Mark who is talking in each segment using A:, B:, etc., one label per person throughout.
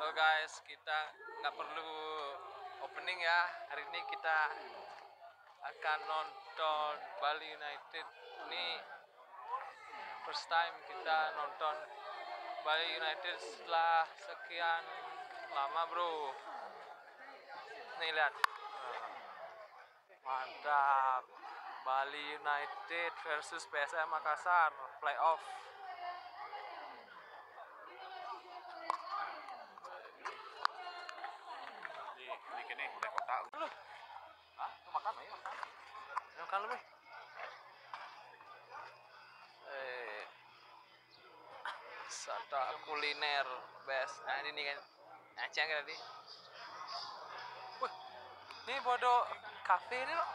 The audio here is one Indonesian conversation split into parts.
A: Halo guys, kita nggak perlu opening ya. Hari ini kita akan nonton Bali United. Ini first time kita nonton Bali United setelah sekian lama bro. Nih lihat, mantap. Bali United versus PSM Makassar playoff.
B: Di kene udah kota. Hah? Tuh makan ayo makan.
A: Makan lebih. Wisata kuliner best. Nah ini kan acang tadi. Wih, ini bodoh kafe ini loh.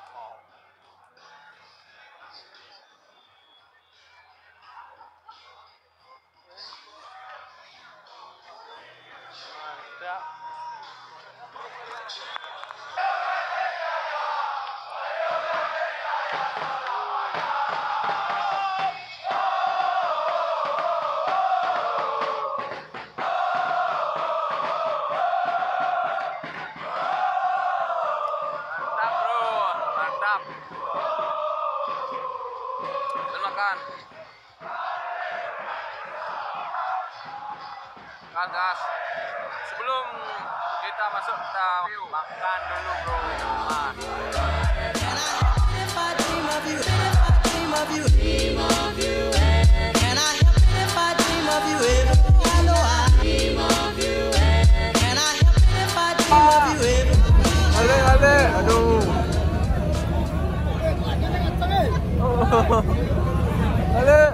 A: Mantap. Mantap. Dan makan. Makan gas. Sebelum kita masuk kita makan dulu bro. Ale, aduh. Ale.